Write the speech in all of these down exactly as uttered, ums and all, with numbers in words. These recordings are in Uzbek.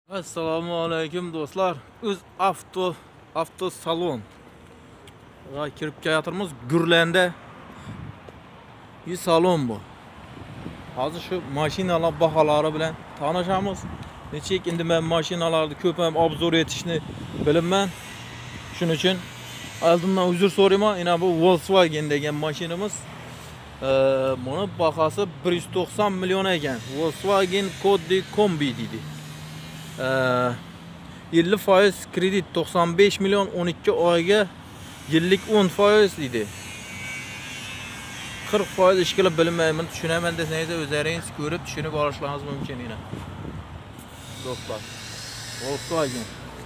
Assalomu alaykum do'stlar. O'z avto avto salon ga kirib kelatirmiz. Gurlanda bir salon bu. Hozir shu mashinalar baholari bilan tanishamiz. Nechik endi men mashinalarni ko'p ham obzor etishni bilaman. Shuning uchun oldindan uzr so'rayman. Yana bu Volkswagen degan mashinamiz. Buni bahasi bir yuz to'qson million ekan. Volkswagen Koddi Kombi deydi. elli foiz kredit to'qson besh million, o'n ikki oyga yillik o'n foiz deydi. qirq foiz ish qilib bilmayman, tushunaman desangiz o'zlaringiz ko'rib tushunib olishlaringiz mumkin yana. Do'stlar, Volkswagen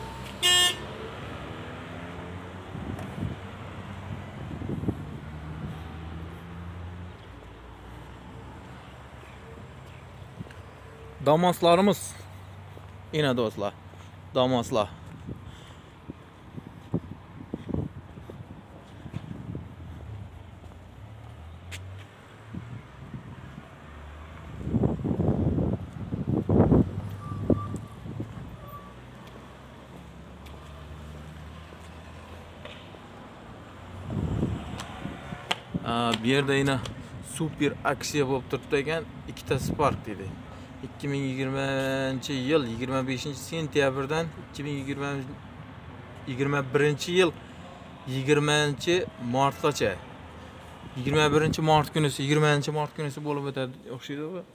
Damaslarımız yine dostlar. Damaslar. Bir yerde yine super aksiya bo'lib turibdi ekan, ikkita Spark dedi. ikki ming yigirmanchi yil yigirma beshinchi sentyabrdan ikki ming yigirma birinchi yil yigirmanchi martgacha yigirma birinchi mart kunisi yigirmanchi mart kunisi bo'lib o'tadi o'xshaydi bu.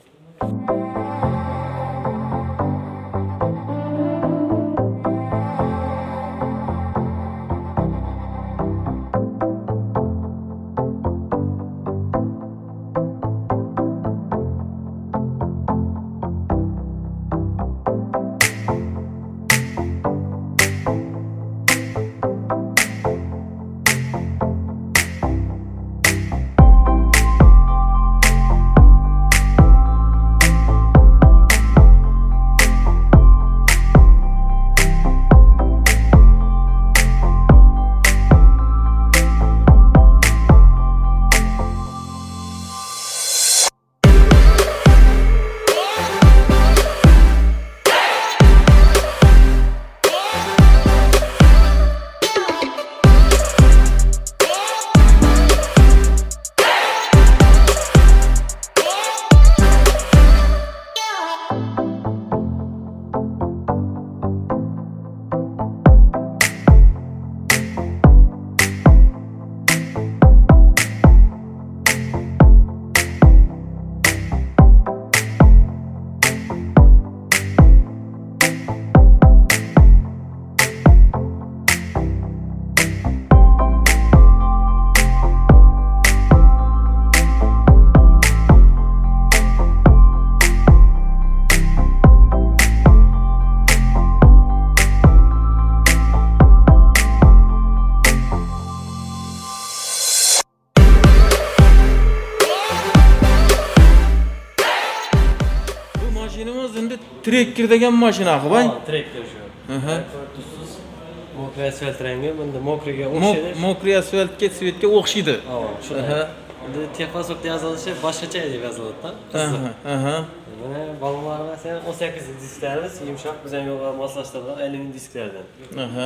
Mashinamiz endi Trekker degan mashina aqbay. Ha, Trekker shu. Aha. Tuzsiz. Mokriy asfalt rangi, bunda mokriga o'xshaydi. Mokriy asfaltga, svetga o'xshaydi. Ha, shunday. Endi texpasportda yozilishi boshqacha deb yoziladi-da. Aha, aha. Mana bolalar masalan o'n sakkiz disklarimiz yumshoq, bizning yo'lga moslashtirilgan alyumin disklardan. Aha.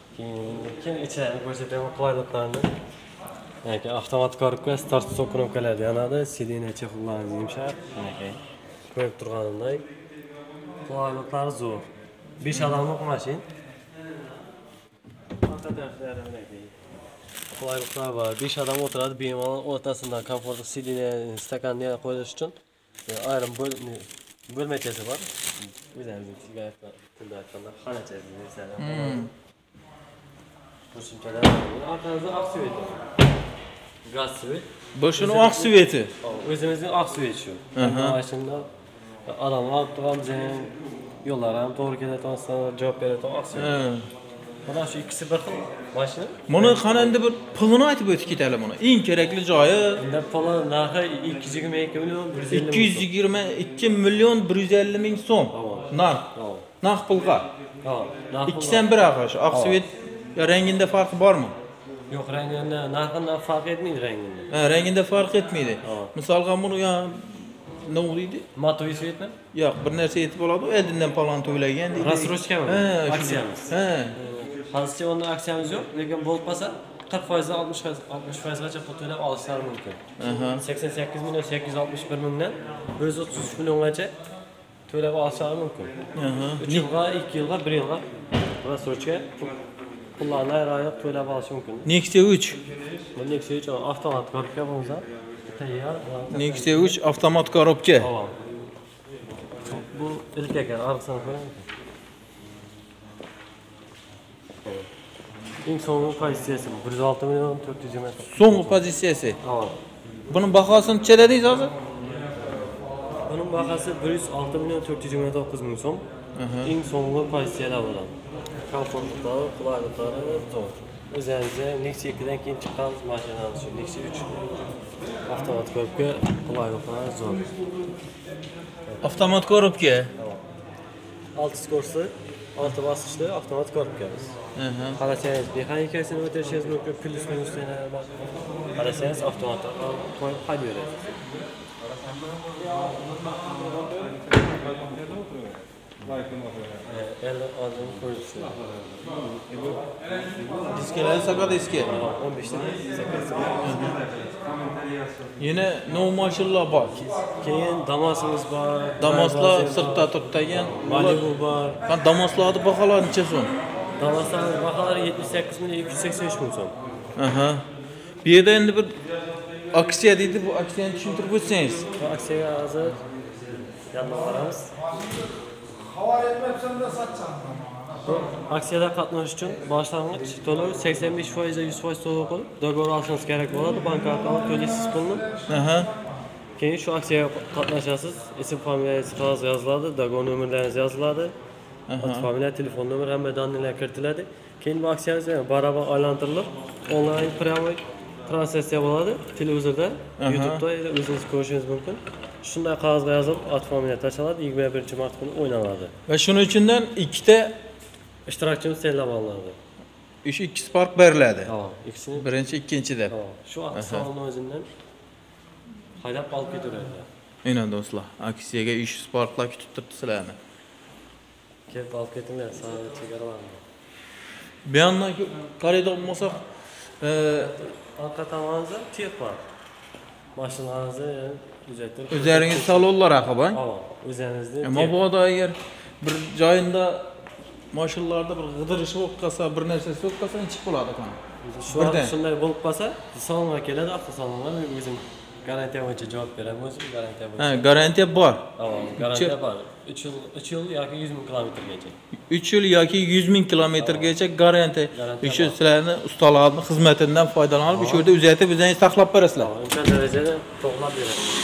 Keyin ichidan ko'rsataman qulayliklarni. Yoki avtomat korobka, start stop knopkalari yanada, sidina chexlarimiz yumshoq. Yoki ko'rib turganimdek qulayliklari zo'r. besh odamlik mashina. Orqa taraflari mana qulayliklar bor. besh odam o'tiradi, bemalol o'rtasidan komfortli sidina stakanni qo'yish uchun ayrim bo'lmachasi bor. O'zingizning sigaretlar tilda aytganda xonacha desizlar. Qo'shimchalar. Orqasida oq sveti. Gaz sveti. Bu shuni oq sveti. O'zimizning oq sveti shu. Mashina adamlar olib turamiz, yo'llar ham to'g'ri keladigan javob beradi oq sveti. Mana shu ikkisi bir xil mashina. Buni qana endi bir pulini aytib o'tib ketaylik buni. Eng kerakli joyi. Endi puli narxi ikki yuz yigirma ikki million bir yuz ellik ming. ikki yuz yigirma ikki million bir yuz ellik ming so'm. Narx. Narx pulga. Ha, narx. İkisidan biri shu oq svet rangida farqi bormi? Yo'q, rangida narxidan farq etmaydi rangida. Ha, rangida farq etmaydi. Misolga buni ne oluydu? Matoviy svetmi? Yo'q, bir narsa yetib oladi, oldindan palon to'ylagan deydi. Rassrochkami? Ha, Aksiyamiz. Ha. Hozircha onda aksiyamiz yo'q, lekin bo'lib qolsa qirq foiz dan oltmish foizgacha pul to'lab olishlari mumkin. Aha. sakson sakkiz million sakkiz yuz oltmish bir mingdan bir yuz o'ttiz uch milliongacha to'lab olishlari mumkin. Aha. uch yilga, ikki yilga, bir yilga rassrochka pullarni ayrı-ayrı to'lab olish mumkin. Nexia uch. Bu Nexia uch avtomat korobka bo'lsa, tayyor. Nexia uch avtomat korobka. Tamam. Bu ilk ekan, arqisini ko'ring. Eng so'nggi pozitsiyasi bir yuz olti million to'rt yuz yigirma. So'nggi pozitsiyasi. Tamam. Buning bahosini necha dedingiz hozir? Bunun bahası bir yuz olti million to'rt yuz yigirma to'qqiz ming so'm. Eng so'nggi pozitsiyalar bilan. Komfortlari, qulayliklari zo'r. O'zingizga Nexia ikkidan keyin chiqqan mashinamiz shu Nexia uch. Avtomat korobka, qulayliklari zo'r. Avtomat korobka. olti skorsi, olti bosqichli avtomat korobkamiz. Aha. Qarasangiz mexanikasini o'tirishingiz mumkin, plyus minuslarni bor. Qarasangiz avtomat qo'yib haydayverasiz. elli oldin ko'rishdi. Diskalar sakat diski. o'n besh dan sakkiz. Yine no mashinlar bor. Keyin Damasimiz bor. Damaslar sirtda turibdigan. Malibu bor. Qan Damaslarning baholari necha so'm? Damaslarning baholari yetmish sakkiz million ikki yuz sakson uch ming so'm. Aha. Bu yerda endi bir aksiya deydi, bu aksiyani tushuntirib o'tsangiz. Bu aksiyaga hozir yandan boramiz. Bu aksiyada qatnashish uchun boshlang'ich to'lov sakson besh foiz dan yuz foiz to'lov qilib, dogovor olishingiz kerak bo'ladi. Bank akkaunt to'laysiz pulni. Aha. Keyin shu aksiyaga qatnashasiz. Ism, familiyangiz qog'ozga yoziladi, dogovor nomerlaringiz yoziladi. Ot familiya, telefon nomer hamma donirlar kiritiladi. Keyin bu aksiyamiz baravar aylantirilib, onlayn prямой transaksiya bo'ladi. Televizorda, YouTube'da o'zingiz ko'rishingiz mumkin. Shunday qog'ozga yozib, ot familiya tashlanadi, yigirma birinchi mart kuni o'ynaladi. Va shuning uchundan ikkita ishtirokchimiz tanlab olinadi. Ish ikki spark beriladi. Tamam, ikkisini. Birinchi, ikkinchi deb. Tamam. Shu avtomobilni o'zidan haydab olib ketaveradi. Mana do'stlar, aksiyaga ish sparklar kutib turibdi sizlarni. Kelib olib ketinglar, sanaga chegaralarni. Bu yandan qaraydigan bo'lsak, orqa tomoningizda tex bor. Mashinangizni uzaytirib. o'zlaringiz salonlar aqabang. Tamam, o'zingizni. Mabodo agar bir joyinda mashinalarda bir g'idirish bo'lib qolsa, bir narsa bo'lib qolsa, ichib bo'ladi ekan. Shu vaqt shunday bo'lib qolsa, salonga keladi, avtosalonga o'zim garantiya bo'yicha javob beraman, o'zim garantiya bo'yicha. Ha, garantiya bor. Tamam, garantiya bor. uch yil, uch yil yoki yuz ming kilometrgacha. uch yil yoki yuz ming kilometrgacha garantiya. Shu sizlarni ustalarning xizmatidan foydalanib, shu yerda uzatib, o'zingiz saqlab berasizlar. Imkon darajada to'g'rilab berasiz.